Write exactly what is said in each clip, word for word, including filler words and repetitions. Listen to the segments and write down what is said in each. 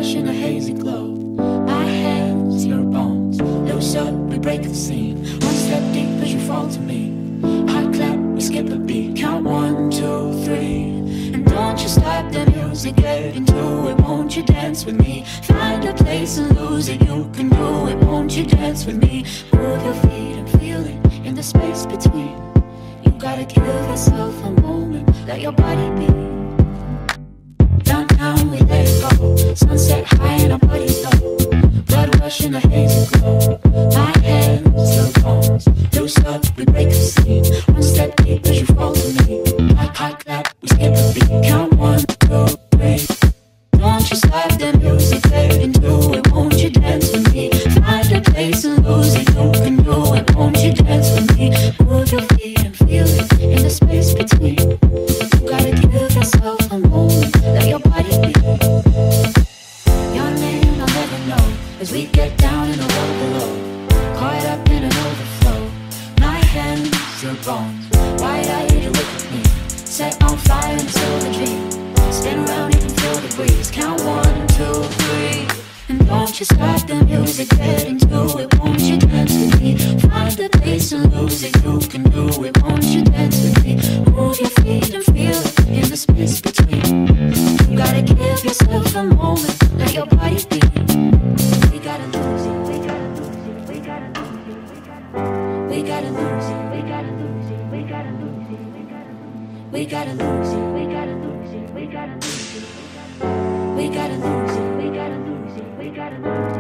rush in a hazy glow. My hands, your bones, loose up, we break the scene. One step deep as you fall to me. Hot clap, we skip a beat. Count one, two, three. And don't you stop the music, get into it. Won't you dance with me? Find a place and lose it. You can do it. Won't you dance with me? Move your feet and feel it in the space between. You gotta give yourself a moment. Let your body be. Downtown we let it go. Sunset high and our bodies low. Blood rush in a hazy glow. My hands, your bones, loose up, we break the scene. One step deep as you fall to me. Hot, hot clap, we skip a beat. Count one, two, three. Don't you stop the music, get into it. Won't you dance with me? Find a place and lose it. You can do it. Won't you dance with me? Move your feet and feel it in the space between. You gotta give yourself a moment. Let your body be. Your name I'll never know as we get down in the road below. Caught up in an overflow. My hands, your bones. Wide-eyed, you look at me. Set on fire until the dream. Spin around, you can feel the breeze. Count one, two, three. And don't you stop the music, get into it. Won't you dance with me? Find the place and lose it. You can do it. Won't you dance with me? Move your feet and feel it in the space between. You gotta give yourself a moment. Let your body be. We gotta lose it. We gotta lose it. We gotta lose it. We gotta lose it. We gotta lose it. We gotta lose it. We gotta lose it. We gotta lose it. We gotta lose it. We gotta lose it. We gotta lose it. We gotta lose it.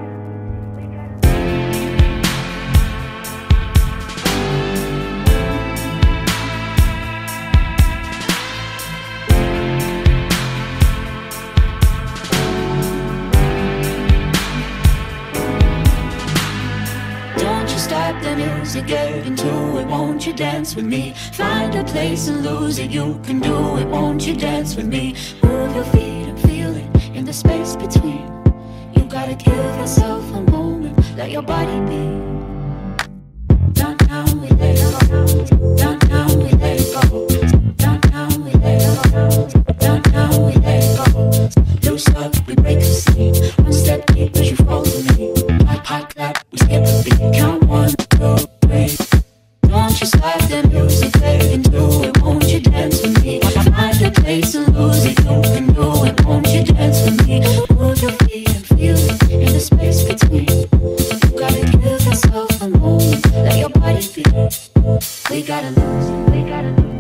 Stop the music, get into it. Won't you dance with me? Find a place and lose it. You can do it. Won't you dance with me? Move your feet and feel it in the space between. You gotta give yourself a moment. Let your body be. Downtown we let it go. Downtown we let it go. Downtown we let it go. Downtown we let it go. Loose up, we break the scene. One step deep as you fall to me. Hot, hot clap, we skip a beat. Count one, two, three. Don't you stop the music, get into it. Won't you dance with me? Find a place and lose it. You can do it. Won't you dance with me? Move your feet and feel it in the space between. You gotta give yourself a moment. Let your body be. We gotta lose it. We gotta lose it.